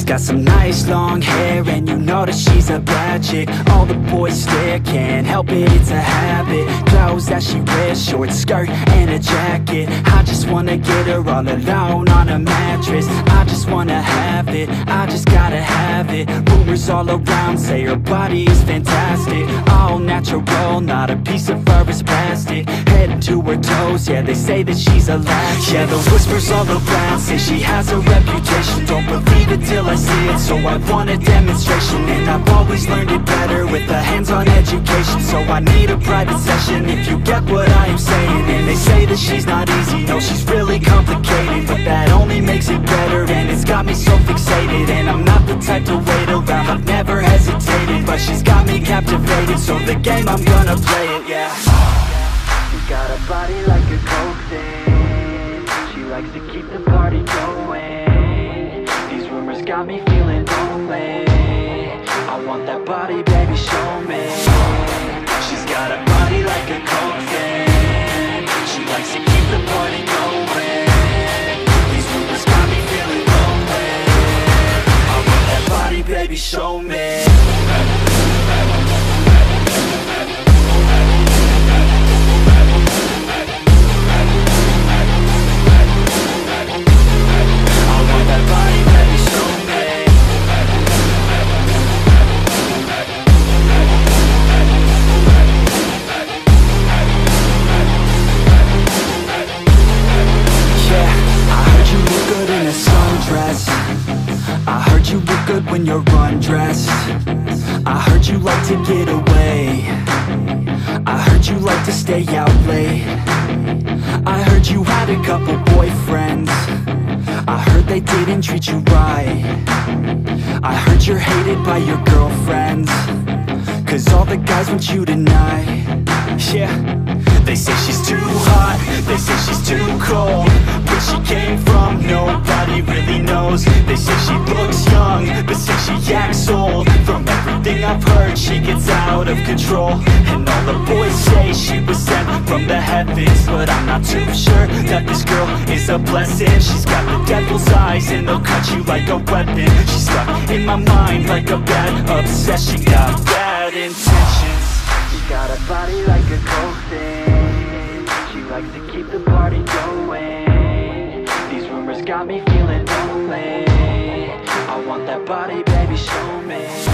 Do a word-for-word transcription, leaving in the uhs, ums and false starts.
got some nice long hair, and you know that she's a bad chick. All the boys stare, can't help it, it's a habit. Clothes that she wears, short skirt and a jacket. I just wanna get her all alone on a mattress. I just wanna have it, I just gotta have it. Rumors all around say her body is fantastic. All natural, not a piece of fur is plastic. Head to her toes, yeah, they say that she's a latch. Yeah, the whispers all around say she has a reputation. Don't believe it till I see it, so I want a demonstration. And I've always learned it better with a hands-on education. So I need a private session if you get what I am saying. And they say that she's not easy, no, she's really complicated, but that only makes it better, and it's got me so fixated. And I'm not the type to wait around, I've never hesitated, but she's got me captivated, so the game, I'm gonna play it, yeah. She got a body like a coke thing, she likes to keep the party going. These rumors got me feeling lonely, I want that body, baby, show me. She's got a body like a coke thing, she likes to keep the party going. These rumors got me feeling lonely, I want that body, baby, show me. I heard you look good when you're undressed. I heard you like to get away. I heard you like to stay out late. I heard you had a couple boyfriends. I heard they didn't treat you right. I heard you're hated by your girlfriends, cause all the guys want you tonight. Yeah, they say she's too hot, they say she's too cold. Where she came from, nobody really knows. They say she looks young, but say she acts old. From everything I've heard, she gets out of control. And all the boys say she was sent from the heavens, but I'm not too sure that this girl is a blessing. She's got the devil's eyes and they'll cut you like a weapon. She's stuck in my mind like a bad obsession. Got bad intentions. She got a body like a coke thing, she likes to keep the party going. These rumors got me feeling lonely, I want that body, baby, show me.